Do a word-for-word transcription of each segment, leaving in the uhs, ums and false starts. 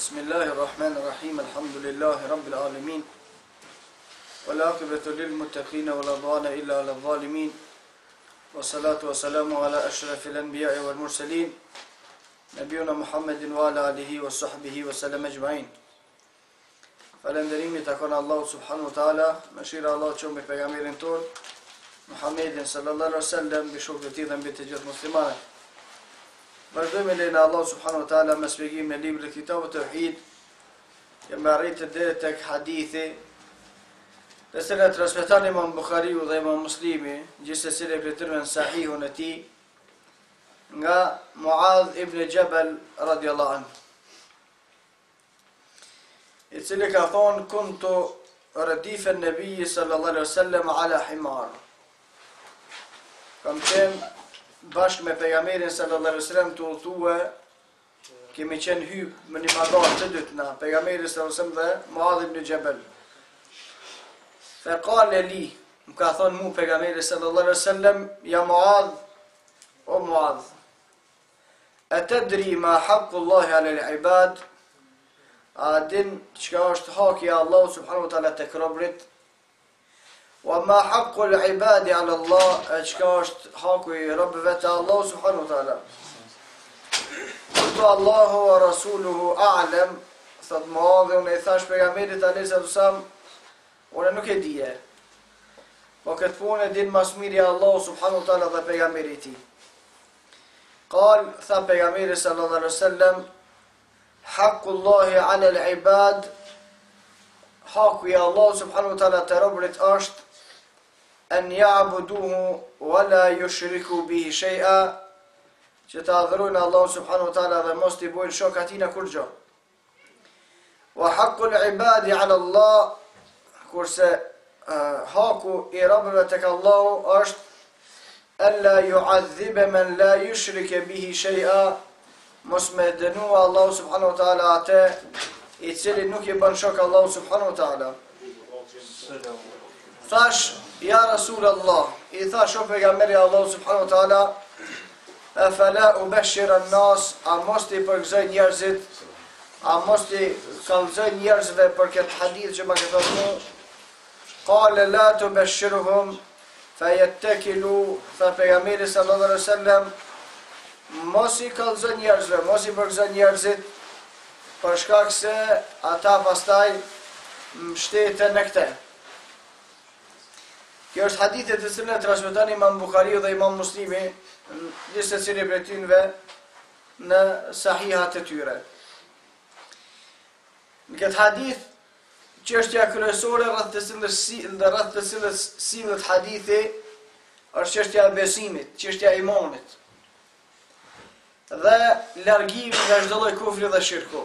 Bismillahirrahmanirrahim. Alhamdulillahi rabbil alamin. Wal aqibatu lil muttaqin wa la udwana illa 'alal zalimin. Wassalatu wassalamu ala ashrafil anbiya'i wal mursalin. Nabiyuna Muhammedin wa ala alihi wa sahbihi wa sallam ajma'in. Falënderimi takon Allahu subhanahu wa ta'ala, mëshira Allah qom me pejgamberin ton Muhammedin sallallahu alaihi wasallam, mbi shokët e tij dhe mbi të gjithë muslimanët. Vazhdojmë lejnë Allah subhanahu wa ta'ala me shpjegimin e librit Kitabut Tauhid. Kemë arritur deri tek hadithi të cilën e transmeton Imam Buhariu dhe Imam Muslimi, gjithsesi e përtyrën në Sahihun e tij, nga Muadh ibn Jabal radhiyallahu anhu, i cili ka thonë: kuntu radifa an-nabi sallallahu alaihi wasallam ala himar. Kam qenë bashkë me pejgamberin sallallahu alaihi wasallam të udhëtue, kemi qenë hyp me një pagar të dytë na, pejgamberi sallallahu alaihi wasallam dhe Muadh ibn Jabal. Fa qala li, më ka thonë mu pejgamberi sallallahu alaihi wasallam: ja Muadh, o Muadh, atadri ma haqqu Allahi ala al-ibad? A din çka është haki i Allahut subhanahu wa taala tek robërit? Wa ma haqqu al-ibadi ala Allah? Çka është haku i robëve te Allahu subhanahu wa taala? Qultu Allahu wa rasuluhu a'lam. Thot Muadh, unë i thash pejgamberit alayhi wasallam, unë nuk e dije, po këtë punë e din mas miri Allahu subhanahu wa taala dhe pejgamberi i tij. Qal, tha pejgamberi sallallahu alaihi wasallam: haqqullahi ala al-ibad, haku i Allahu subhanahu wa taala te robërit është an ya'buduhu wa la yushriku bihi shay'a, që të adhurojnë Allahu subhanahu wa taala dhe mos t'i bojnë shok atina kur gjë. Wa haqqul ibadi ala Allah, kurse uh, haku i robëve tek Allahu është alla yu'adhiba man la yushrike bihi shay'a, mos me dënua Allahu subhanahu wa taala atë i cili nuk i bën shok Allahu subhanahu wa taala. Thash, ja Rasul Allah, i thash o pejgamberi Allahu subhanahu wa taala: afala ubashshira an-nas, a mos t'i përgëzoj njerëzit, a mos t'i kallëzoj njerëzve për këtë hadith që më ke thënë? Qala la tubashshiruhum fayattakilu, fa pejgamberi sallallahu alaihi wasallam mos i kallëzoj njerëzve, mos i përgëzoj njerëzit, për shkak se ata pastaj mbështeten në këtë. Kjo është hadithe të cilën e transmeton Imam Buhariu dhe Imam Muslimi, gjithë secili prej tyre në sahihat e tyre. Në këtë hadith, çështja kryesore rreth të cilës dhe rreth të cilës sillet hadithi është çështja e besimit, çështja e imanit dhe largimi nga çdo lloj kufri dhe shirku.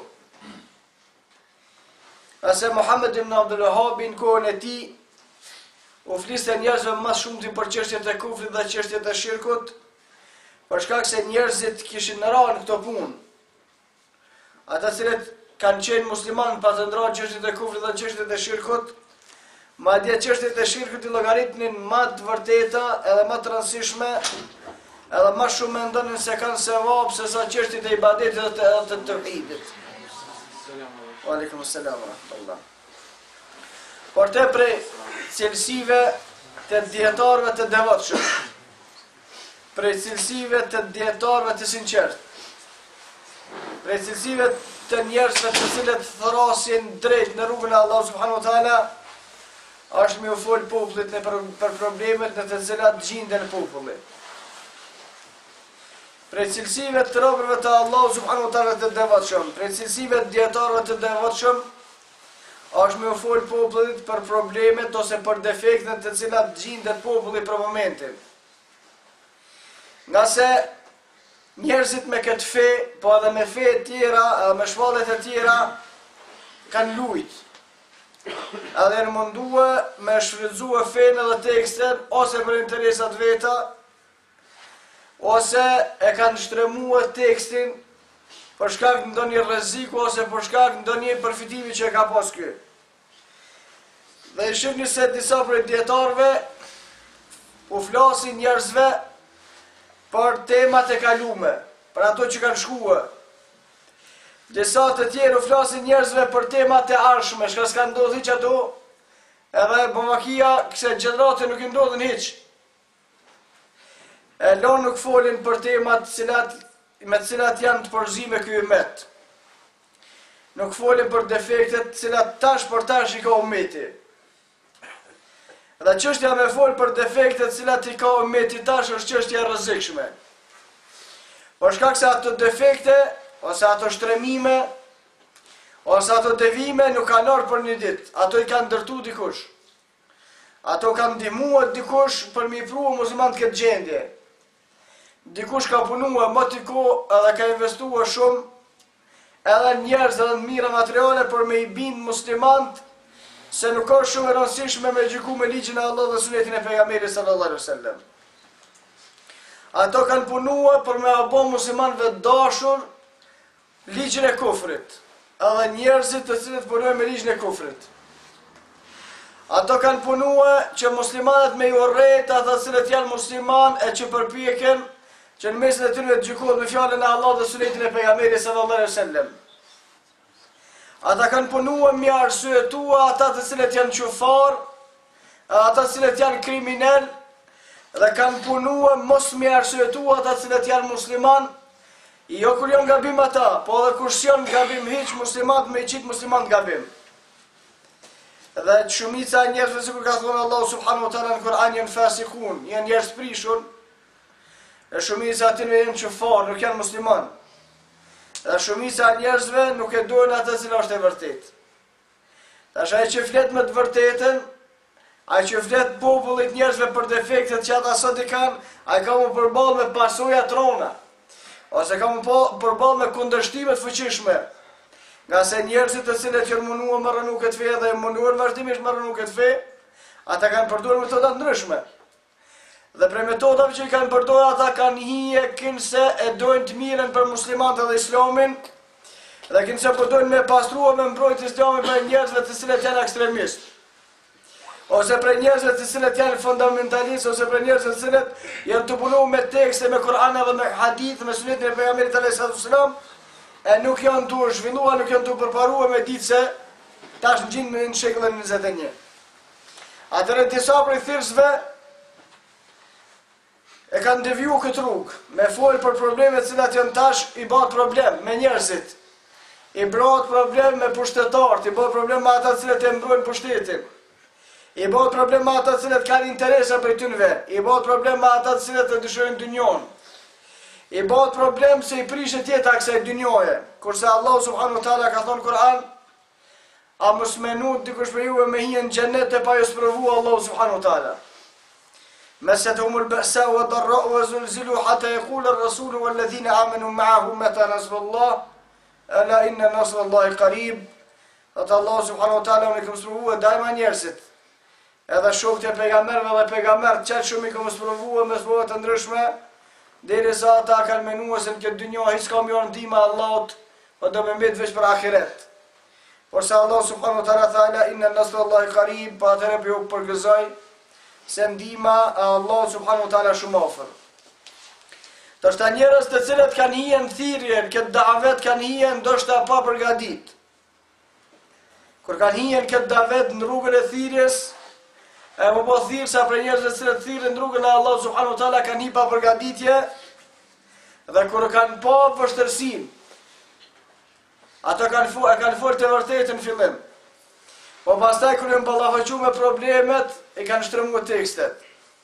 Ase Muhammed ibn Abdul Wahhab në kohën e tij u fliste njerëzve më shumë për çështjet e kufrit dhe çështjet e shirkut, për shkak se njerëzit kishin rënë këto punë. Ata cilët kanë qenë muslimanë pa të ndërruar çështjet e kufrit dhe çështjet e shirkut, madje çështjet e shirkut i llogaritnin më të vërteta edhe më të rëndësishme, edhe më shumë mendonin se kanë sevap se sa çështjet e ibadetit dhe të tauhidit. Wa alaykum assalam wa rahmatullah. Por te prej cilësive të dietarëve të devotshëm, prej cilësive të dietarëve të sinqert, prej cilësive të njerëzve të cilët thrasin drejt në rrugën e Allahut subhanahu wa taala, është me u fol popullit në për, për problemet në të cilat gjenden populli. Prej cilësive të robërve të Allahut subhanahu wa taala të devotshëm, prej cilësive të dietarëve të devotshëm, është me u fol popullit për problemet ose për defektet të cilat gjendet populli për momentin. Nga se njerëzit me këtë fe, po edhe me fe të tjera, edhe me shvallet e tjera, kanë lujt. Edhe në mundue me shfrytëzue fen edhe tekstin, ose për interesat veta, ose e kanë shtremue tekstin për shkak ndonjë rreziku ose për shkak ndonjë përfitimi që ka pas ky. Dhe i shihni se disa prej dietarëve u flasin njerëzve për temat e kalume, për ato që kanë shkuar. Disa të tjerë u flasin njerëzve për temat e arshme, shka s'ka ndodhi që ato, edhe bëmakia këse gjenerate nuk i ndodhin hiq. E lo nuk folin për temat cilat, me cilat janë të përzime kjo umet. Nuk folin për defektet cilat tash për tash i ka umeti. Dhe çështja me fol për defektet cilat i ka umeti tash është çështja rrezikshme. Por shkak se ato defekte, ose ato shtremime, ose ato devime nuk kanë ardhur për një ditë. Ato i kanë ndërtu dikush. Ato kanë ndihmuar dikush për mi pru musliman të këtë gjendje. Dikush ka punuar më të kohë edhe ka investuar shumë, edhe njerëz edhe mira materiale për me i bind muslimant se nuk është shumë e rëndësishme me gjyku me ligjin e Allah dhe sunetin e pejgamberit sallallahu alaihi wasallam. Ato kanë punuar për me abo muslimanëve dashur ligjin e kufrit, edhe njerëzit të cilët punojnë me ligjin e kufrit. Ato kanë punuar që muslimanët me i urrejt ata cilët janë musliman e që përpjeken që në mesin e tyre të gjykohet me fjalën e Allah dhe sunetin e pejgamberit sallallahu alaihi wasallam. Ata kanë punuar mi arsyetua ata të cilët janë qufar, ata të cilët janë kriminal, dhe kanë punuar mos mi arsyetua ata të cilët janë musliman, jo kur janë gabim ata, po edhe kur s'janë gabim hiç muslimat me i qitë musliman gabim. Dhe shumica e njerëzve, sikur ka thonë Allahu subhanahu wa taala në Kur'an, janë fasikun, janë njerëz prishur, e shumica atyre janë qufar, nuk janë musliman. Dhe shumica e njerëzve nuk e dojnë atë cila është e vërtet. Tash ai që flet me të vërtetën, ai që flet popullit njerëzve për defektet që ata sot i kanë, ai ka më përballë me pasoja trona, ose ka më përballë me kundërshtime të fuqishme. Nga se njerëzit të cilët janë munduar me rënë këtë fe dhe munduar vazhdimisht me rënë këtë fe, ata kanë përdorur metoda të ndryshme. Dhe për metodave që i kanë përdorur ata kanë hije kënse e dojnë të mirën për muslimanët dhe islamin, dhe kënse përdojnë me pastrua me mbrojt islamin për njerëzve të cilët janë ekstremistë, ose për njerëzve të cilët janë fundamentalistë, ose për njerëzve të cilët janë të punuar me tekste, me Kur'an dhe me hadith, me sunetin e pejgamberit alayhi wasallam, e nuk janë të zhvilluar, nuk janë të përparuar me ditë se tash në gjinë në shekullin njëzet e një. Atëre disa prej thirrësve e kanë deviju këtë rrugë, me folë për problemet cilat janë tash i bëhet problem me njerëzit, i bëhet problem me pushtetarët, i bëhet problem me ata cilët e mbrojnë pushtetin, i bëhet problem me ata cilët kanë interesa për tynve, i bëhet problem me ata cilët e dëshirojnë dynjon, i bëhet problem se i prishet jeta kësaj dynjoje, kurse Allah subhanahu wa taala ka thonë Kur'an, a mos menut dikush për juve me hije në xhenet e pa ju sprovua Allah subhanahu wa taala. مستهم البأساء والضراء وزلزلوا حتى يقول الرسول والذين آمنوا معه متى نصر الله ألا إن نصر الله قريب. Atë Allah subhanahu wa taala unë kam sprovuar dajma njerëzit. Edhe shokët e pejgamberëve dhe pejgamberët çel shumë i kam sprovuar me sprova të ndryshme, derisa ata kanë menuar se në këtë dynjë hiç ka më ndihmë Allahut, po do më mbet veç për ahiret. Por se Allah subhanahu wa taala tha inna nasra Allahi qarib, pa atëherë po ju përgëzoj se ndihma e Allah subhanahu wa taala shumë afër. Dorsta njerëz të cilët kanë hije në thirrje, këtë davet kanë hije ndoshta pa përgatit. Kur kanë hije në këtë davet në rrugën e thirrjes, e më po thirr sa për njerëz të cilët thirren në rrugën e Allah subhanahu wa taala kanë hije pa përgatitje, dhe kur kanë pa vështirësinë, ata kanë fu, e kanë folë të vërtetën në fillim. Po pastaj kur janë ballafaqur me problemet, i kanë shtrënguar tekstet.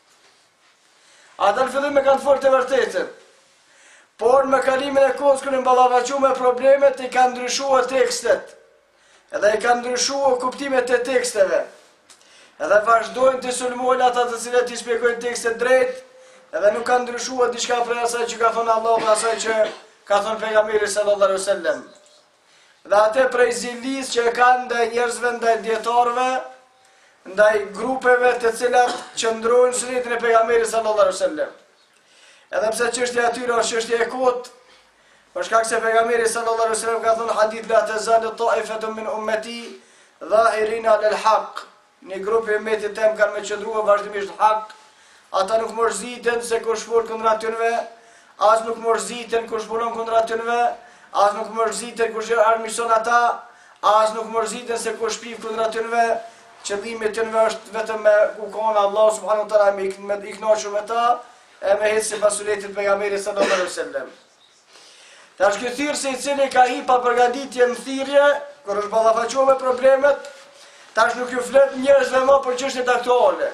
Ata në fillim e kanë folë të vërtetën. Por me kalimin e kohës kur janë ballafaqur me problemet, i kanë ndryshuar tekstet. Edhe i kanë ndryshuar kuptimet e teksteve. Edhe vazhdojnë të sulmojnë ata të cilët i shpjegojnë tekstet drejt, edhe nuk kanë ndryshuar diçka prej asaj që ka thënë Allahu dhe asaj që ka thënë pejgamberi sallallahu alaihi wasallam. Dhe atë prej zilis që e kanë ndaj njerëzve, ndaj dietarëve, ndaj grupeve të cilat qëndrojnë sunetin e pejgamberit sallallahu alaihi wasallam. Edhe pse çështja e tyre është çështje e kotë, për shkak se pejgamberi sallallahu alaihi wasallam ka thënë hadith la tazalu ta'ifatun min ummati dhahirina lil haqq. Një grup i ummetit tem kanë me qëndruar vazhdimisht hak, ata nuk mërziten se kur shpol kundër atyre, as nuk mërziten kur shpolon kundër atyre, as nuk mërziten kush armison ata, as nuk mërziten se kush shpiv kundra tynve, qëllimi tynve është vetëm me kukona Allah subhanahu wa taala me i kënaqur me ta, e me hecë sipas sunetit pejgamberit sallallahu alaihi wasallam. Tash ky thirrsi i cili ka hi pa përgatitje në thirrje, kur është ballafaqur me problemet, tash nuk ju flet njerëzve më për çështjet aktuale.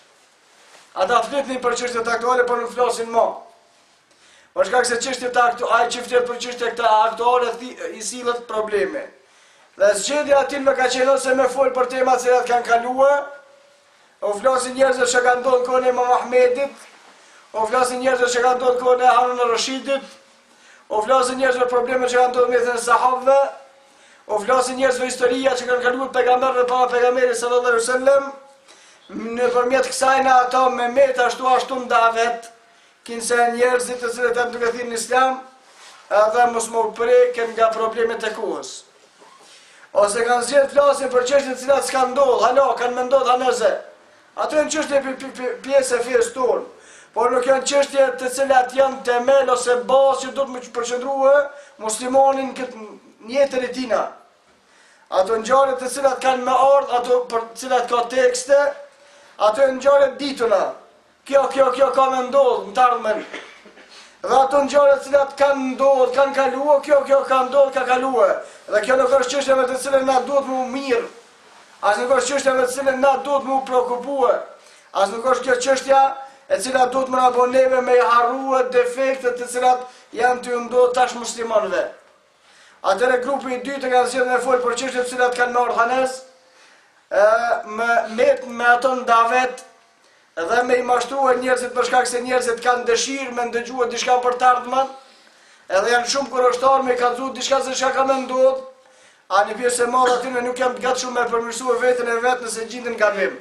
Ata fletnin për çështjet aktuale, por nuk flasin më. Për shkak se çështjet aktuale, ai që flet për çështjet këta aktuale i sillet probleme. Dhe zgjedhja aty më ka qenë se me fol për tema të cilat kanë kaluar, u flasin njerëzve që kanë ndodhur kohën e Imam Ahmedit, u flasin njerëzve që kanë ndodhur kohën e Harun al-Rashidit, u flasin njerëzve probleme që kanë ndodhur mes sahabëve, u flasin njerëzve historia që kanë kaluar pejgamberët pa pejgamberin sallallahu alaihi wasallam. Nëpërmjet kësaj na ata me met ashtu ashtu ndavet, kinse njerëzit të cilët janë duke thirrë në Islam, edhe mos më preken nga problemet e kohës. Ose kanë zgjedhur flasin për çështje të cilat s'kan ndodhur, hala kanë menduar hanëze. Ato janë çështje pjesë e fesë tonë, por nuk janë çështje të cilat janë temel ose bazë që duhet të përqendrohet muslimanin këtë jetën e tina. Ato ngjarje të cilat kanë me ardh, ato për të cilat ka tekste, ato ngjarje dituna. Kjo, kjo, kjo ka me ndodhur në të ardhmen. Dhe ato ngjarje të cilat kanë ndodhur, kanë kaluar, kjo, kjo ka ndodhur, ka kaluar. Dhe kjo nuk është çështja me të cilën na duhet më mirë. As nuk është çështja me të cilën na duhet më preokupue. As nuk është kjo çështja e cila duhet më na bën neve me harrua defektet të cilat janë të ndodhur tash muslimanëve. Atëre grupi i dytë ka zgjedhur me fol për çështjet të cilat kanë marrë hanes, me met me ato ndavet dhe me i mashtruar njerëzit për shkak se njerëzit kanë dëshirë me ndëgjuar diçka për të ardhmen, edhe janë shumë kurortar me kallëzu diçka se çka ka më ndodhur, a në pjesë e madhe aty nuk janë të gatshëm me përmirësuar veten e vet nëse gjenden gabim.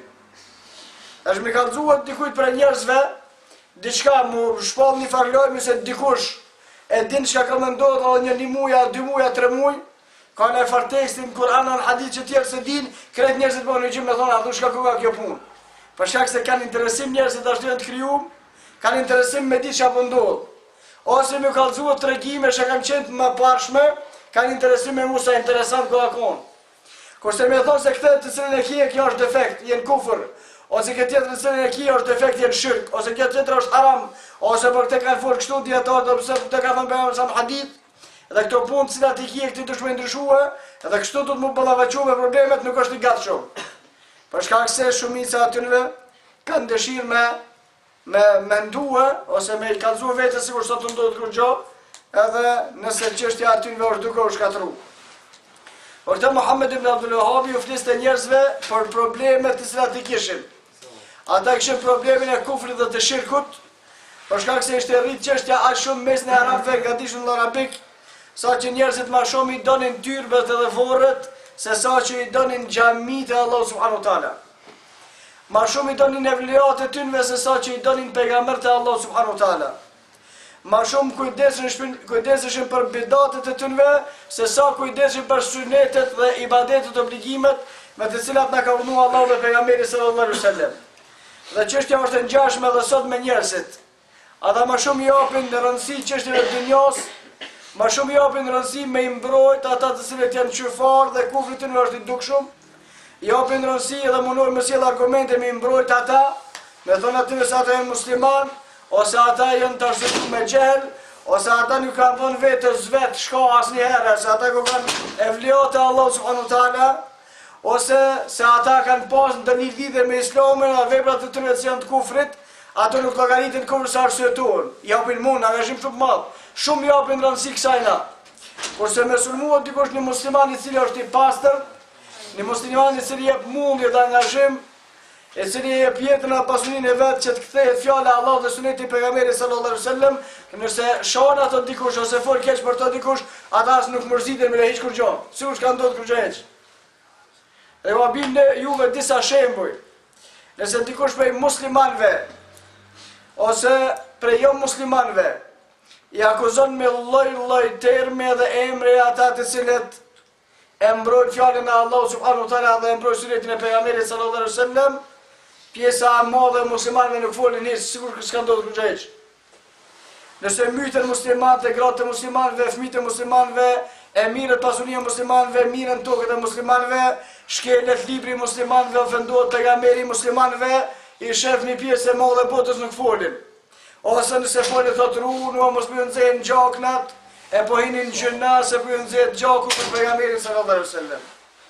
Është me kallëzuar dikujt për njerëzve diçka mu shpall një farlojmë se dikush e din çka ka më ndodhur edhe një muja, dy muja, tre muj, ka në far tekstin Kur'an në hadith që tjerë se din, krejt njerëzit po në gjymë me thonë, a du shka ku ka kjo punë. Për shkak se kanë interesim njerëzit ashtu janë të kryum, kanë interesim me di që apo ndodhë. Ose me kallëzua të regime që kanë qenë më parshme, kanë interesim me mu sa interesant ko akon. Kurse me thonë se këtë të cilën e kje, kjo është defekt, jenë kufër, ose këtë tjetër të cilën e kje është defekt, jenë shirk, ose këtë tjetër është haram, ose për këtë kanë folë kështu djetarët, ose për këtë ka thënë për sa hadith. Edhe këto punë cilat i kje këti të shme ndryshua, edhe kështu të të mu ballafaqu me problemet nuk është i gatshëm. Për shkak se shumica atynve kanë dëshirë me me mendue ose me i kallëzu vetë sikur sot të ndodhë kur gjo, edhe nëse çështja atynve është duke u shkatru. Por të Muhammed ibn Abdul Wahhabi u fliste njerëzve për problemet të cilat i kishin. Ata kishin problemin e kufrit dhe të shirkut, për shkak se ishte rrit çështja aq shumë mes në arabëve nga dishun në arabik, sa që njerëzit ma shumë i donin tyrbet edhe vorët, se sa që i donin xhamit e Allah subhanahu taala. Ma shumë i donin evliat e tynve, se sa që i donin pejgambert e Allah subhanahu taala. Ma shumë kujdeseshin për bidatet e tynve, se sa kujdeseshin për sunetet dhe ibadetet obligimet, me të cilat na ka urdhëruar Allah dhe pejgamberi sallallahu alaihi wasallam. Dhe çështja është e ngjashme edhe sot me njerëzit. Ata ma shumë i japin në rëndësi çështjeve të dunjos, ma shumë japin rëndësi me i mbrojt ata të cilët janë qyfar dhe kufrit në është i dukshëm, japin rëndësi edhe mundur me sjell argumente me i mbrojt ata, me thonë aty se ata janë musliman, ose ata janë të arsyetuar me gjell, ose ata nuk kanë dhënë vetës vetë shka asnjëherë, se ata ku kanë evliat e Allah subhanahu taala, ose se ata kanë pas ndonjë lidhje me Islamin, a veprat e tyre që janë të kufrit, ato nuk llogaritin kur sa arsyetuar, japin mund angazhim shumë madh. Shumë japin rëndësi kësajna. Kurse me sulmuat dikush një musliman i cili është i pastër, një musliman i cili jep mundje dhe angazhim, e cili jep jetën e pasurinë e vet që të kthehet fjala e Allahut dhe suneti i pejgamberit sallallahu alaihi wasallam, nëse shohin ato dikush ose fol keq për to dikush, ata as nuk mërziten me hiç kur gjë. Sigurisht ka ndodhur kur gjë hiç. E u bën juve disa shembuj. Nëse dikush prej muslimanëve ose prej jo muslimanëve i akuzon me lloj-lloj terme dhe emre ata të cilët e mbrojnë fjalën e Allahut subhanahu taala dhe e mbrojnë sunetin e pejgamberit sallallahu alaihi wasallam, pjesa e madhe e muslimanëve nuk folin hiç, sigurisht s'ka ndodhur kur gjë hiç. Nëse myten muslimanët e gratë e muslimanëve, fëmijët e muslimanëve, e mirët pasuria e muslimanëve, mirën tokët e muslimanëve, shkelet libri i muslimanëve, ofendohet pejgamberi i muslimanëve, i shef një pjesë e madhe e botës nuk folin. Ose nëse folin thotë runu, mos më nxehen gjaknat, e po hinin gjëna se po nxehet gjaku për pejgamberin sallallahu alaihi wasallam.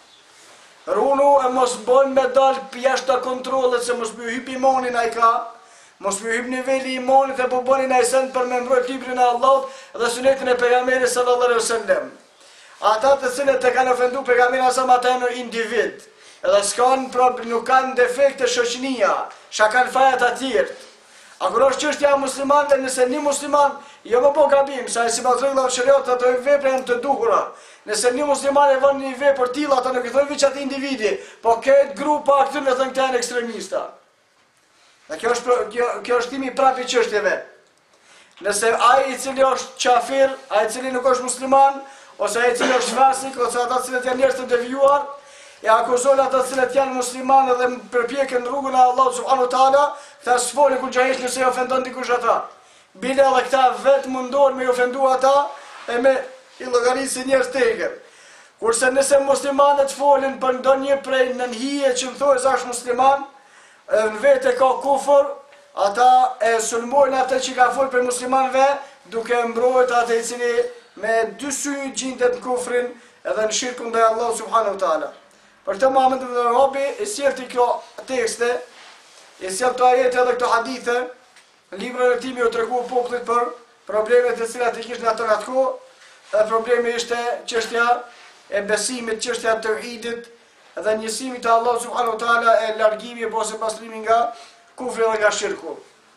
Runu e mos bën me dal jashtë kontrollit se mos më hyp imanin ai ka. Mos më hyp niveli i imanit e po bënin ai sen për me mbrojt librin e Allahut dhe sunetin e pejgamberit sallallahu alaihi wasallam. Ata të cilët e kanë ofenduar pejgamberin sa ata janë individ. Edhe s'kan problem, nuk kanë defekte shoqënia, sha kanë fajat të tjerë. A kur është çështja e muslimanëve, nëse një musliman jo më po gabim, sa e si matrëlla e shariat ato vepra janë të duhura. Nëse një musliman e vën një vepër tillë, ata nuk i thonë veç atij individi, po këtë grupa këtu në thënë këta janë ekstremista. Dhe kjo është kjo, kjo është timi prapë i çështjeve. Nëse ai i cili është kafir, ai i cili nuk është musliman, ose ai i cili është fasik, ose ata që janë njerëz të devijuar, e akuzon ata që janë muslimanë dhe përpjekën rrugën e Allahut subhanahu wa taala, këta s'folin kur gjahis nëse i ofendon dikush ata. Bile edhe këta vetë mundohen me i ofendu ata e me i llogarisë njerëz të egër. Kurse nëse muslimanët folin për ndonjë prej nënhije që më thojë se është musliman, në vetë ka kufër, ata e sulmojnë atë që ka folë për muslimanëve, duke mbrojt atë i cili me dy sy gjindet në kufrin edhe në shirkun ndaj Allahut subhanahu wa taala. Për këtë Muhammed ibn Arabi i sjellti këto tekste, i sjell këto ajete edhe këto hadithe, në librin e tij më u tregu popullit për problemet të cilat i kishin ato në atë kohë, dhe problemi ishte çështja e besimit, çështja e tauhidit dhe njësimit të Allahut subhanahu wa taala e largimit ose pastrimi nga kufri dhe nga shirku.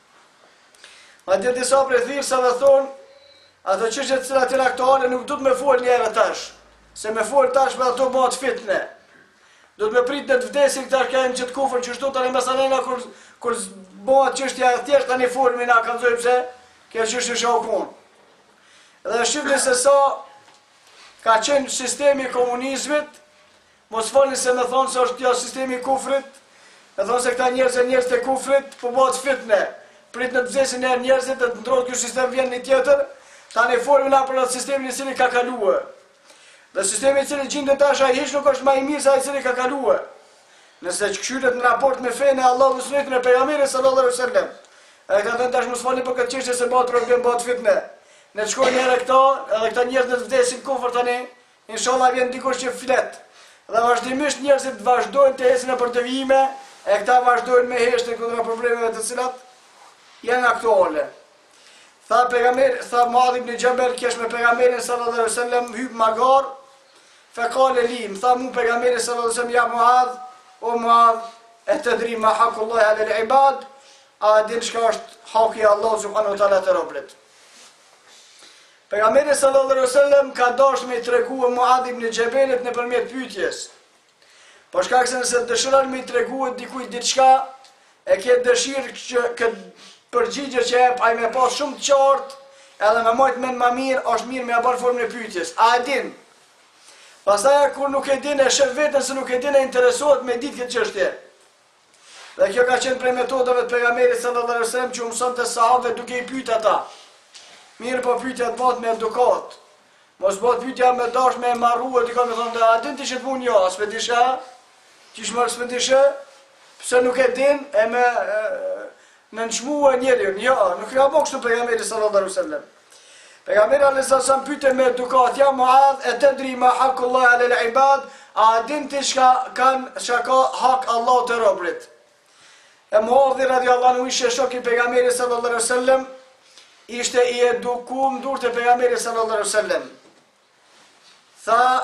Madje disa prej thirrësave thonë, ato çështje të cilat janë aktuale nuk duhet me fol një herë tash, se me fol tash me ato bëhet fitne. Do të me prit në të vdesin këta kanë që të kufër që shtu tani mesalena kur, kur bëhet çështja e thjesht tani folmi na kanë thënë pse kjo çështje është shokun. Dhe shifni se sa ka qenë sistemi i komunizmit, mos folni se me thonë se është kjo sistemi i kufrit, me thonë se këta njerëz e njerëz të kufrit, po bëhet fitne, prit në të vdesin e njerëzit dhe të ndrohet ky sistem vjen një tjetër, tani folmi na për atë sistemin i cili ka kaluar. Dhe sistemi i cili gjendet tash ai hiç nuk është më i mirë se ai i cili ka kaluar. Nëse këshyret në raport me fenë e Allahut dhe sunetin e pejgamberit sallallahu alaihi wasallam. Ai ka thënë tash mos folni për këtë çështje se bëhet problem, bëhet fitne. Ne shkojnë herë këto, edhe këta njerëz në të vdesin kufër tani, inshallah vjen dikush që flet. Dhe vazhdimisht njerëzit vazhdojnë të ecin për devijime, e këta vazhdojnë me heshtje kundër problemeve të cilat janë aktuale. Tha pejgamberi, tha Muadh ibn Jabal kesh me pejgamberin sallallahu alaihi wasallam hyp magar. Fekale li, më tha mu pejgamberi sallallahu alaihi wasallam, ja Muadh, o Muadh, e të dri ma hakullahi ala l-ibad, a din shka është haki Allah subhanahu wa taala të robrit. Pejgamberi sallallahu alaihi wasallam ka dashur me i tregu Muadh ibn Jabalit nëpërmjet pyetjes. Po shkak se nëse dëshiron me i tregu dikujt diçka, e ke dëshirë që këtë përgjigje që jep ai më pas shumë të qartë, edhe më mojt mend më mirë, është mirë me ia bën formën e pyetjes. A e din? Pastaj kur nuk e din e shef veten se nuk e din e interesohet me ditë këtë çështje. Dhe kjo ka qenë prej metodave të pejgamberit sallallahu alaihi wasallam që mësonte sahabët duke i pyet ata. Mirë po pyetja të bëhet me edukat. Mos bëhet pyetja me dash me marrua dikon me thonë a din ti ç't pun jo, s'e disha? Kish mos s'e disha? Pse nuk e din e me e, në nçmua njeriu. Jo, nuk ka bëu kështu pejgamberi sallallahu alaihi wasallam. Pejgamberi alaihi wasallam pyete me edukat, ja Muadh, e tadri ma hakullahi ala al-ibad, a din ti çka kanë çka ka hak Allahu te robrit. E Muadhi radiallahu anhu ishte shok i pejgamberit sallallahu alaihi wasallam, ishte i edukuar dur te pejgamberi sallallahu alaihi wasallam. Tha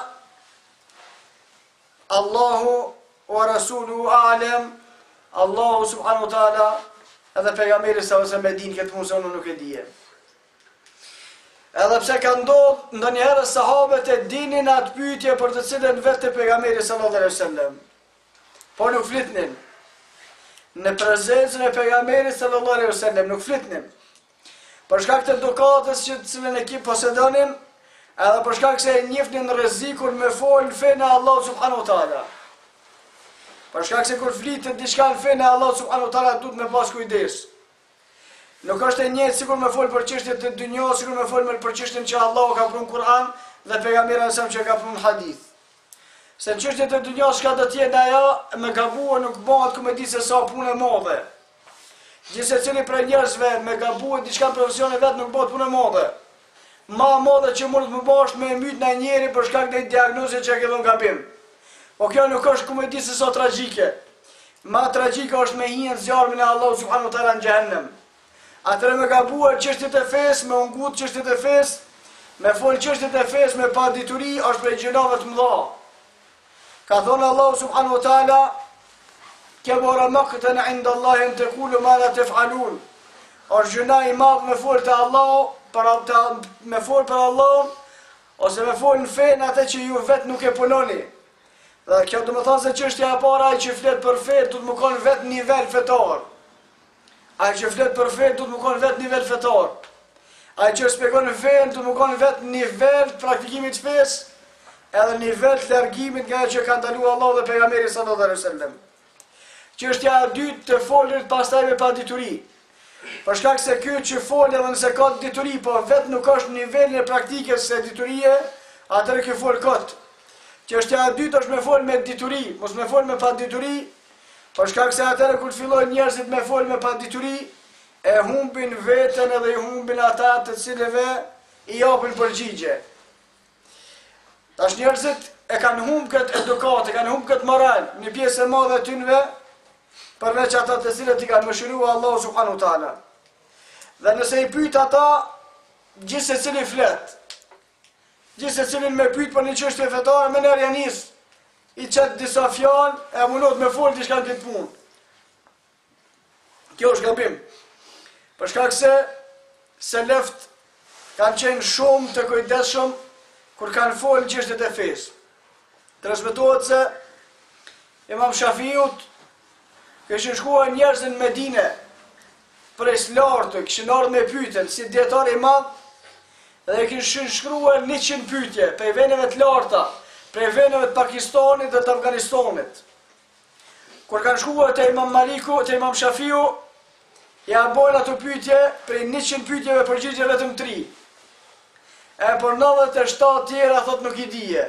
Allahu wa rasuluhu a'lam, Allahu subhanahu wa taala edhe pejgamberi sallallahu alaihi wasallam e din këtë punë se unë nuk e dije. Edhe pse ka ndodhur ndonjëherë sahabët e dinin atë pyetje për të cilën vetë pejgamberi sallallahu alaihi wasallam, po nuk flitnin. Në prezencën e pejgamberit sallallahu alaihi wasallam nuk flitnin. Për shkak të edukatës që të cilën e ki posedonin, edhe për shkak se e njihnin rrezikun me fol fenë e Allahut subhanahu wa taala. Për shkak se kur flitet diçka në fenë e Allahut subhanahu wa taala duhet me pas kujdes. Nuk është e njëjtë sikur me fol për çështjet e dunjos, sikur me fol për çështjen që Allahu ka pranuar në Kur'an dhe pejgamberi sa që ka pranuar në hadith. Se në çështjet e dunjos ka të tjetë ajo me gabuar nuk bëhet ku me di se sa punë e madhe. Gjithse cili prej njerëzve me gabuar diçka profesion e vet nuk bëhet punë e madhe. Ma e madhe që mund të më bash me myt në njeri për shkak të diagnoze që e ke dhënë gabim. Po kjo nuk është ku me di se sa tragjike. Ma tragjike është me hinë zjarmin e Allahu subhanahu wa taala në xhehenem. Atëre me gabuar çështjet e fesë, me ungut çështjet e fesë, me fol çështjet e fesë me pa dituri është prej gjinave të mëdha. Ka thonë Allahu subhanahu wa taala: "Kebara maqtan 'inda Allahi an taqulu ma la taf'alun." Është gjëna i madh me fol te Allahu, për me fol për Allahun ose me fol në fen atë që ju vet nuk e punoni. Dhe kjo do të thonë se çështja e para ai që flet për fe do të më kon vet nivel fetar. Ai që flet për fe do të më kon vet nivel fetar. Ai që shpjegon fen do të më kon vet nivel praktikimit të fesë, edhe nivel të largimit nga ajo që ka ndaluar Allahu dhe pejgamberi sallallahu alaihi wasallam. Çështja e dytë të folërit pastaj me padituri. Për shkak se ky që fol edhe nëse ka dituri, po vet nuk është në nivelin e praktikës së diturie, atëherë ky fol kot. Çështja e dytë është me fol me dituri, mos me fol me padituri, për shkak se atëherë kur fillojnë njerëzit me fol me padituri, e humbin veten edhe i humbin ata të cilëve i japin përgjigje. Tash njerëzit e kanë humb këtë edukat, e kanë humb këtë moral, një pjesë e madhe e tyre, përveç ata të cilët i kanë mëshiruar Allahu subhanahu wa taala. Dhe nëse i pyet ata, gjithë secili flet. Gjithë secilin me pyet për një çështje fetare, më nërja nis, i çet disa fjalë e mundot me fol diçka në këtë punë. Kjo është gabim. Për shkak se seleft kanë qenë shumë të kujdesshëm kur kanë folë çështjet e fesë. Transmetohet se Imam Shafiut këshin shkuar njerëzën në Medine prej lartë, këshin ardhur me pyetën si dietar i madh dhe këshin shkruar njëqind pyetje prej vendeve të larta, prej vendeve të Pakistanit dhe të Afganistanit. Kur kanë shkuar te Imam Maliku, te Imam Shafiu, ja bojnë ato pyetje, prej njëqind pyetjeve përgjigje vetëm tri. E për nëntëdhjetë e shtatë tjera thot nuk i dije.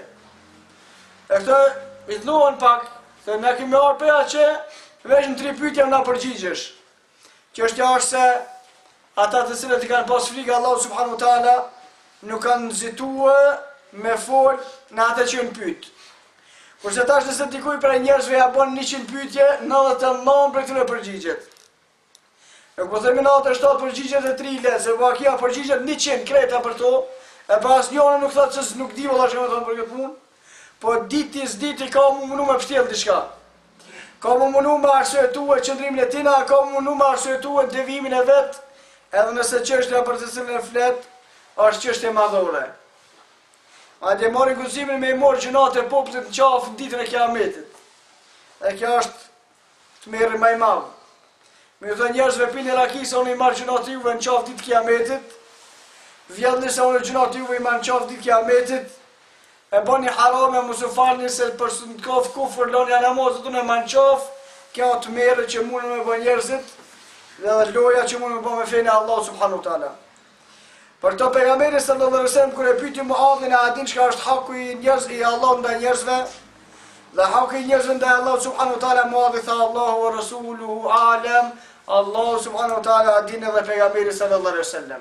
E këtë i thnuan pak, se ne kemi marrë për që veç në tri pyetje na përgjigjesh. Çështja është se ata të cilët i kanë pas frikë Allahu subhanahu wa taala nuk kanë nxituar me fol në atë që në pyet. Kurse tash nëse dikuj prej njerëzve ja bën njëqind pyetje, nëntëdhjetë e nëntë prej këtyre përgjigjet. Nuk po themi nëntëdhjetë e shtatë përgjigjet e tri le, se vakia përgjigjet njëqind kreta për to, e pas njëri nuk thotë se nuk di valla çfarë thon për këtë punë, po diti s'diti ka më mundu me pështjell diçka. Ka më mundu me arsyetuar qëndrimin e tina, ka më mundu me arsyetuar devimin e vet, edhe nëse çështja për të cilën e flet është çështje madhore. Madje mori guximin me i morë gjunat e popullit në qafë në ditën e Kiametit. E kjo është të merri më i madh. Me të njerëzve pinë rakisë unë i marr gjunat juve në qafë ditë Kiametit. Vjedhni se unë gjunat juve i marr në qafë ditë Kiametit. E bani harame mos u falni se për të kof kufër loni namazet unë më në qafë. Kjo të merre që mundën me bën njerëzit dhe edhe loja që mundën me bën me fenë Allah subhanahu wa taala. Për to pejgamberi sallallahu alaihi wasallam kur e pyeti Muadhin a din çka është haku i njerëz i Allahut ndaj njerëzve dhe haku i njerëzve ndaj Allahut subhanahu wa taala, Muadhi tha Allahu wa rasuluhu alam, Allahu subhanahu wa taala din edhe pejgamberi sallallahu alaihi wasallam.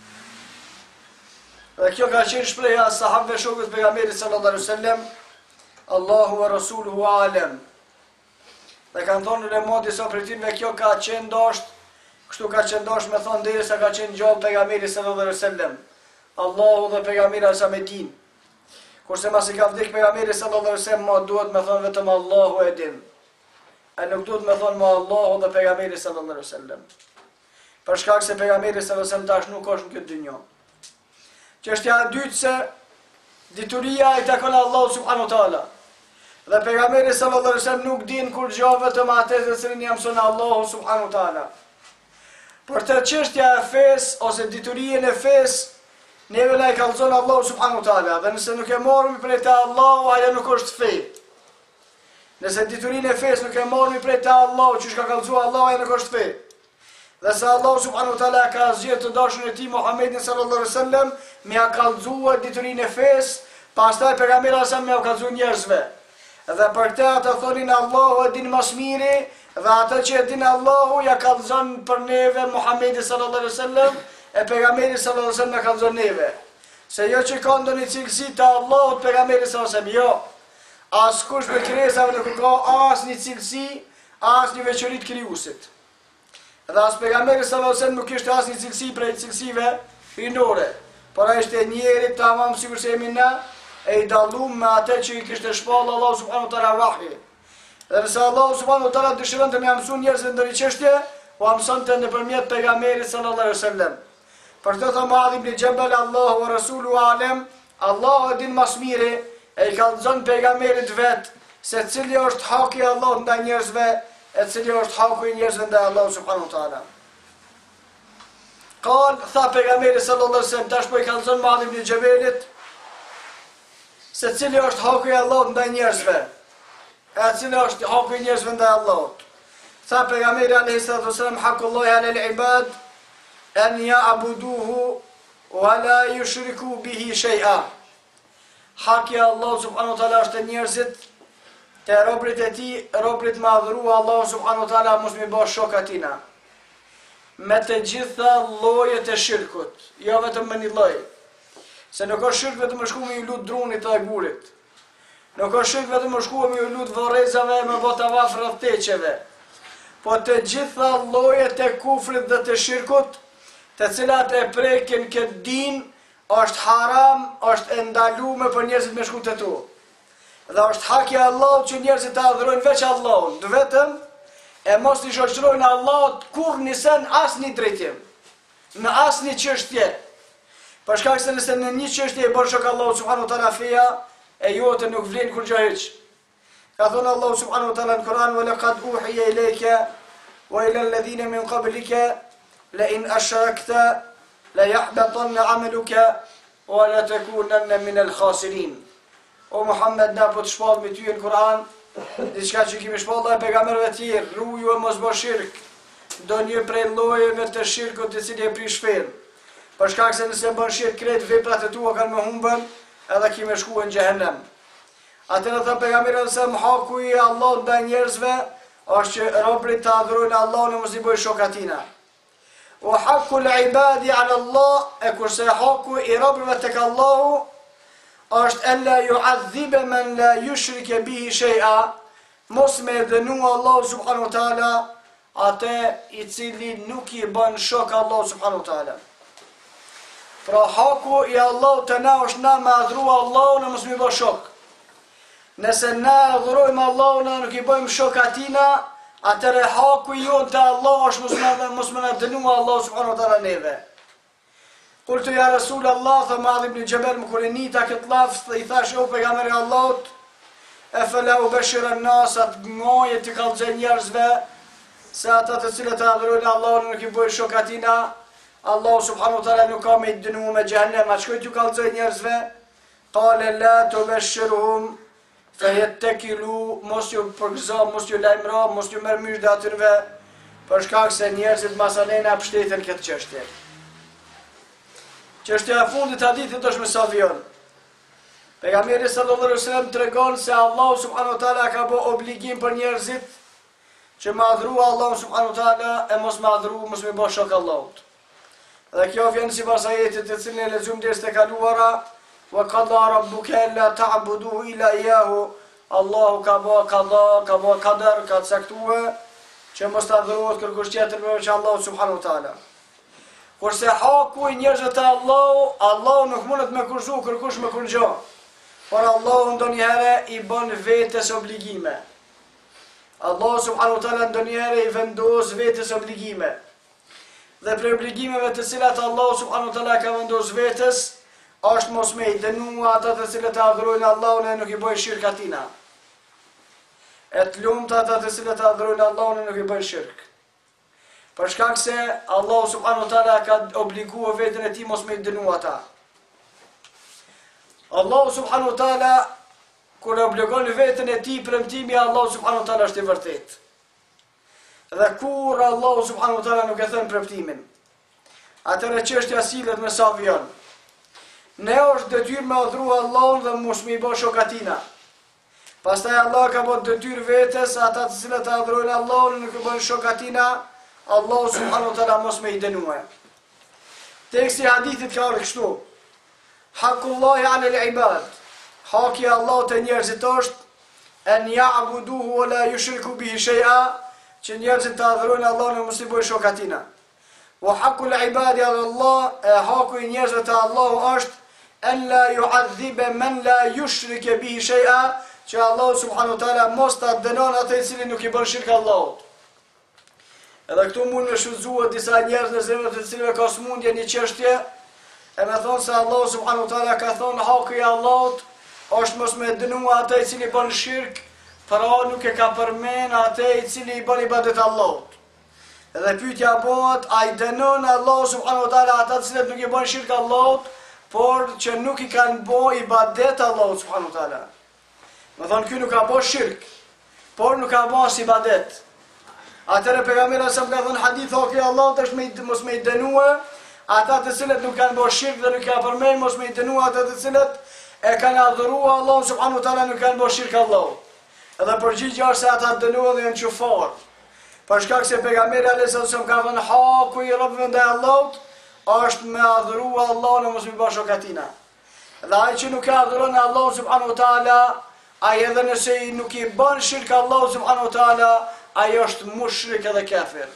Dhe kjo ka qenë shpreha e sahabëve shokët pejgamberit sallallahu alaihi wasallam, Allahu wa rasuluhu alam. Dhe kanë thonë në modi sa për tim kjo ka qenë dashur. Kështu ka qenë dash me thonë derisa ka qenë gjallë pejgamberi sallallahu alaihi wasallam. Allahu dhe pejgamberi sa me din. Kurse masi ka vdek pejgamberi sallallahu alaihi wasallam, ma duhet me thonë vetëm Allahu e din. E nuk duhet me thonë ma Allahu dhe pejgamberi sallallahu alaihi wasallam. Për shkak se pejgamberi sallallahu alaihi wasallam tash nuk është në këtë dynjë. Çështja e dytë se dituria i takon Allahu subhanahu wa taala. Dhe pejgamberi sallallahu alaihi wasallam nuk din kur gjë vetëm atë që cilin jam son Allahu subhanahu wa taala. Për të çështja e fesë ose diturinë e fesë, neve la e kallzon Allahu subhanahu wa taala, dhe nëse nuk e marrim prej te Allahu, ajo nuk është fe. Nëse diturinë e fesë nuk e marrim prej te Allahu, çu ka kallzuar Allahu, ajo nuk është fe. Dhe se Allah subhanahu wa taala ka zgjedhur të dashun e tij Muhammedin sallallahu alaihi wasallam me ia kallëzuar diturinë e fesë, pastaj pejgamberi sa me ia kallëzuar njerëzve. Dhe për këtë ata thonin Allahu e din më së miri, dhe ata që e din Allahu ja kallëzon për neve Muhammedi sallallahu alaihi wasallam, e pejgamberi sallallahu alaihi wasallam na kallëzon neve. Se jo që ka ndonjë cilësi të Allahut pejgamberi sallallahu alaihi wasallam, jo. Askush me krijesave nuk ka asnjë cilësi, asnjë veçori të krijuesit. Dhe as pejgamberi sallallahu alaihi wasallam nuk kishte asnjë cilësi prej cilësive hyjnore, por ai ishte njeri tamam sikur se jemi na, e i dalluar me atë që i kishte shpallë Allah subhanahu wa taala vahyi. Dhe nëse Allah subhanahu wa taala dëshiron të më mëson njerëzve ndonjë çështje, u mësonte nëpërmjet pejgamberit sallallahu alaihi wasallam. Për këtë thon Muadh ibn Jabal, Allahu wa rasuluhu alem, Allahu e din më së miri, e i kallëzon pejgamberit vet se cili është haki i Allahut ndaj njerëzve, e cili është haku i njerëzve ndaj Allahut subhanahu wa taala. Qal tha pejgamberi sallallahu alaihi wasallam, tash po i kallëzon Muadh ibn Jabalit se cili është haku i Allahut ndaj njerëzve, e cili është haku i njerëzve ndaj Allahut. Tha pejgamberi alayhi salatu wasallam, hakullahi ala al-ibad an ya'buduhu wa la yushriku bihi shay'a. Haki i Allahut subhanahu wa taala është njerëzit te robrit e tij, robrit më adhuru Allahu subhanahu wa taala mos mi bësh shok atina. Me të gjitha llojet e shirkut, jo vetëm me një lloj. Se nuk ka shirk vetëm me shku me ju lut drunit të gurit. Nuk ka shirk vetëm me shku me ju lut vorrezave me bota vaf rreth teqeve. Po të gjitha llojet e kufrit dhe të shirkut, të cilat e prekin këtë din, është haram, është e ndaluar për njerëzit me shku të tu. Dhe është haki i Allahut që njerëzit të adhurojnë veç Allahun, vetëm e mos i shoqërojnë Allahut kur nisen asnjë drejtim, në asnjë çështje. Për shkak se nëse në një çështje e bën shok Allahu subhanahu wa taala feja, e jote nuk vlen kur gjë hiç. Ka thënë Allahu subhanahu wa taala në Kur'an: "Wa laqad uhiya ilayka wa ila alladhina min qablika la in ashrakta la yahbatanna 'amaluka wa la takunanna min al-khasirin." O Muhammed, na po të shpall me ty në Kur'an, diçka që kemi shpallë dhe pejgamberëve të tjerë, ruaju e mos bëj shirk, ndonjë prej llojeve të shirkut të cilë e prish fen. Për shkak se nëse bën shirk krejt veprat e tua kanë më humbën, edhe kemi shkuar në xhehenem. Atëherë tha pejgamberi se haku i Allahut ndaj njerëzve është që robrit të adhurojnë Allahun e mos i bëjnë shok atina. Wa haqqul ibadi ala Allah, e kurse haku i robërve tek Allahu është ella yu'adhiba man la yushrike bihi shay'a, mos me dënu Allahu subhanahu wa taala atë i cili nuk i bën shok Allahu subhanahu wa taala. Pra haku i Allahut të na është na me adhuru Allahun e mos mi bë shok. Nëse na adhurojmë Allahun e nuk i bëjmë shok atina, atëre haku i jonë të Allah është mos me na dënu Allahu subhanahu wa taala neve. Qultu ya Rasul Allah, tha Muadh ibn Jabal më kur e nita këtë lafz, i thash o pejgamberi Allahut, e fela u beshira nas atë ngoje të kallëzoj njerëzve, se ata të cilët e adhurojnë Allahun nuk i bëjnë shok atina, Allahu subhanahu wa taala nuk ka me i dënu me xhehenem, atë shkoj t'ju kallëzoj njerëzve. Qale la tubashshirhum fayattakilu, mos ju përgëzo, mos ju lajmëro, mos ju merr mysh datyrve, për shkak se njerëzit masalena pështeten këtë çështje. Çështja e fundit e hadithit është me sa vjen. Pejgamberi sallallahu alaihi wasallam tregon se Allahu subhanahu wa taala ka bë obligim për njerëzit që me adhuru Allahu subhanahu wa taala e mos me adhuru, mos me bë shok Allahut. Dhe kjo vjen sipas ajetit të cilin e lexuam deri te kaluara: "Wa qada rabbuka alla ta'budu illa iyyahu." Allahu ka bë qada, ka bë qadar, ka caktuar që mos ta adhurohet kërkush tjetër veç Allahut subhanahu wa taala. Kurse haku i njerëzve të Allahu, Allahu nuk mundet me kurzu kërkush me kurgjo, por Allahu ndonjëherë i bën vetes obligime. Allahu subhanahu wa taala ndonjëherë i vendos vetes obligime. Dhe për obligimeve të cilat Allahu subhanahu wa taala ka vendosur vetes, është mos me i dënu ata të cilët e adhurojnë Allahun e nuk i bëjnë shirk atina. E të lumtë ata të cilët e adhurojnë Allahun e nuk i bëjnë shirk. Për shkak se Allahu subhanahu wa taala ka obliguar veten e tij mos me i dënu ata. Allahu subhanahu wa taala kur obligon veten e tij premtimi i Allahu subhanahu wa taala është i vërtetë. Dhe kur Allahu subhanahu wa taala nuk e thënë preptimin, atëre çështja sillet me sa vjen. Ne është detyrë me adhuru Allahun dhe mos me i bë shokatina. Pastaj Allah ka bërë detyrë vetes ata të cilët adhurojnë Allahun nuk e bën shokatina, Allahu subhanahu wa taala mos me i dënue. Teksti i hadithit ka ardhur kështu: Hakullahi ala al-ibad. Haki i Allahut te njerëzit është an ya'buduhu wa la yushriku bihi shay'a, që njerëzit të adhurojnë Allahun dhe mos i bëjnë shokatina. Wa haqqul ibadi ala Allah, e haku i njerëzve te Allahu është an la yu'adhiba man la yushrike bihi shay'a, që Allahu subhanahu wa taala mos ta dënon atë i cili nuk i bën shirk Allahut. Edhe këtu mund të shfrytëzohet disa njerëz në zemrat e cilëve ka smundje një çështje, e me thonë se Allahu subhanahu wa taala ka thonë haku i Allahut është mos me dënua atë i cili bën shirk, pra nuk e ka përmen atë i cili i bën ibadet Allahut. Edhe pyetja bëhet, a i dënon Allahu subhanahu wa taala ata të cilët nuk i bën shirk Allahut, por që nuk i kanë bën ibadet Allahut subhanahu wa taala. Me thonë ky nuk ka bën shirk, por nuk ka bën as ibadet. Atëre pejgamberi sa ka thënë hadith haki Allahut është me mos me dënua ata të cilët nuk kanë bën shirk dhe nuk ka përmen mos me dënua ata të cilët e kanë adhuruar Allahun subhanahu wa taala nuk kanë bën shirk Allahut. Edhe përgjigjja është se ata dënohen dhe janë qufar. Për shkak se pejgamberi alayhis salam ka thënë haku i robëve ndaj Allahut është me adhurua Allahun dhe mos me bën shokatina. Dhe ai që nuk e adhuron Allahun subhanahu wa taala, ai edhe nëse nuk i bën shirk Allahut subhanahu wa taala, ai është mushrik edhe kafir.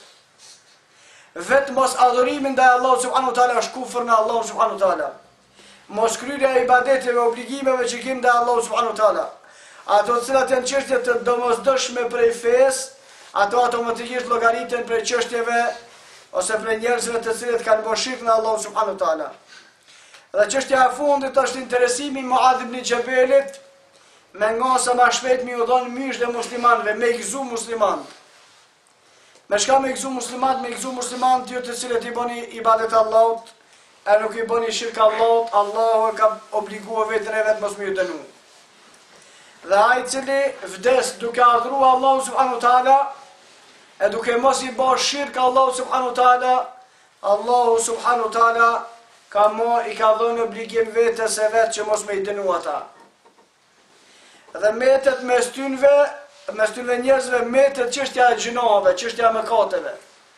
Vetë mos adhurimi ndaj Allahut subhanahu wa taala është kufër në Allahun subhanahu wa taala. Mos kryerja e ibadeteve dhe obligimeve që kemi ndaj Allahut subhanahu wa taala. Ato të cilat janë çështje të domosdoshme prej fesë, ato automatikisht llogariten prej çështjeve ose prej njerëzve të cilët kanë bërë shirk në Allahun subhanahu wa taala. Dhe çështja e fundit është interesimi i Muadh ibn Jabalit me ngasa më shpejt mi u dhon mysh dhe muslimanëve, me gëzu musliman. Me shka me gëzu musliman, me gëzu musliman të të cilët i bëni ibadet Allahut, e nuk i bëni shirk Allahut, Allahu ka obliguar veten e vet mos më dënu. Dhe ai cili vdes duke adhuru Allahu subhanahu wa taala, e duke mos i bërë shirk Allahu subhanahu wa taala, Allahu subhanahu wa taala ka mo i ka dhënë obligim vetes e vet që mos më i dënu ata. Dhe metet mes tynve, mes tynve njerëzve metet çështja e gjinave, çështja e mëkateve.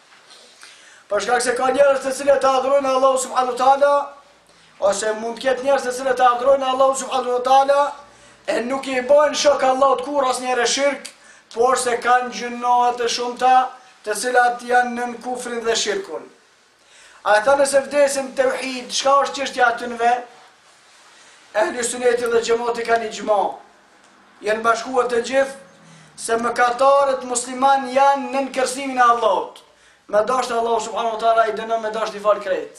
Për shkak se ka njerëz të cilët adhurojnë Allahu subhanahu wa taala, ose mund të ketë njerëz të cilët adhurojnë Allahu subhanahu wa taala, e nuk i bën shok Allahut kur asnjëherë shirk, por se kanë gjinoa të shumta, të cilat janë nën kufrin dhe shirkun. Ata nëse vdesin tauhid, çka është çështja e tyre? Ehli suneti dhe xhamati kanë ixhma. Janë bashkuar të gjithë se mëkatarët musliman janë nën kërsimin e Allahut. Me dashur Allahu subhanahu wa taala i dënon me dashur i fal krejt.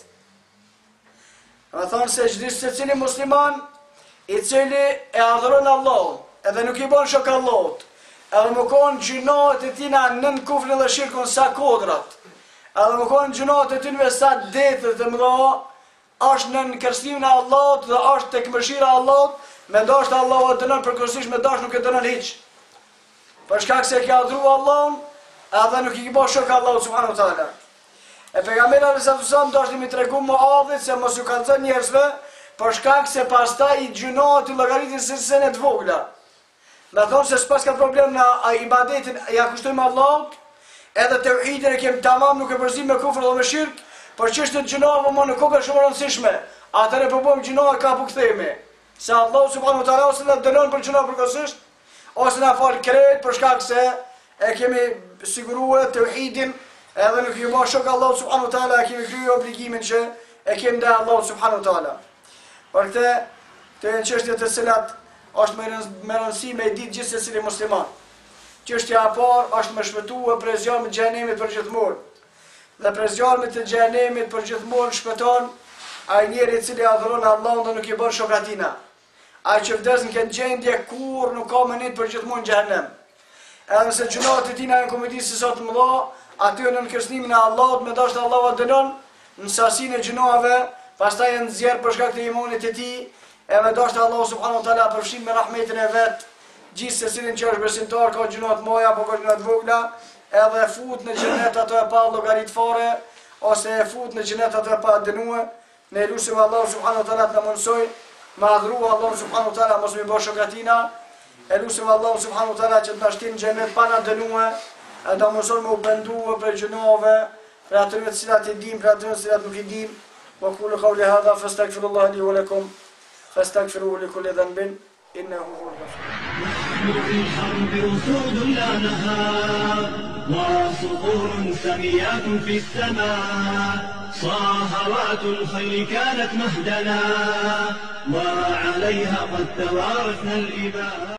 Do thonë se çdo secili musliman i cili e adhuron Allahun, edhe nuk i bën shok Allahut, edhe më konë gjinohet e tina nën kufrin dhe shirkun sa kodrat, edhe më konë gjinohet e tinve sa detët e mëdha, është nën kërstimin e Allahut dhe është tek mëshira e Allahut, me dashur Allahu e dënon përkohësisht, me dashur nuk e dënon hiç. Për shkak se ka adhuruar Allahun, edhe nuk i bën shok Allahut subhanahu wa taala. E pejgamberi sallallahu alaihi wasallam dashni mi tregu Muadhit se mos u kallzon njerëzve, për shkak se pastaj i gjinohet i llogaritin se sene të vogla. Me thonë se s'pas ka problem në ibadetin ja kushtojmë Allahut, edhe tauhidin e kem tamam, nuk e përzim me kufër dhe me shirk, por çështja e gjinohave më në kokë shumë e rëndësishme. Atëre po bëjmë gjinoha ka bu kthehemi. Se Allahu subhanahu wa taala ose na dënon për gjinoha përkohësisht, ose na fal krejt për shkak se e kemi siguruar tauhidin, edhe nuk i bën shok Allahu subhanahu wa taala, e kemi kryer obligimin që e kemi ndaj Allahut subhanahu wa taala. Por këtë, të janë çështje të cilat është me rëndësi me ditë gjithë secili musliman. Çështja e parë është me shpëtuar prej zjarmit të xhenemit për gjithmonë. Dhe prej zjarmit të xhenemit për gjithmonë shpëton ai njeri i cili adhuron Allahun dhe nuk i bën shokatina. Ai që vdes në këtë gjendje kur nuk ka menit për gjithmonë në xhenem. Edhe se gjunat e tina janë komedisë se sot mëdha, aty në nënkërstimin e Allahut me dashur Allahu dënon në sasinë e gjunave. Pastaj janë nxjerr për shkak të imanit të tij, e me dashur Allahu subhanahu wa taala përfshin me rahmetin e vet, gjithë secilin që është besimtar ka gjuna të mëdha apo ka gjuna të vogla, edhe e fut në xhenet ato e pa llogarit fare, ose e fut në xhenet ato e pa dënue. Ne lusim Allahu subhanahu wa taala të na mësoj, ma adhuru Allahu subhanahu wa taala mos më bësh shokatina. E lusim Allahu subhanahu wa taala që të na shtin në xhenet pa na dënue, e ta mësoj me u penduar për gjunove, për ato të cilat i dim, për ato të cilat nuk i dim. Wa qulu qawli hadha fastaghfirullaha li wa lakum fastaghfiruhu li kulli dhanbin innahu huwal ghafur. في الحرب أسود لا نهار وصقور سميات في السماء صاهرات الخيل كانت مهدنا وعليها قد توارثنا الإباء.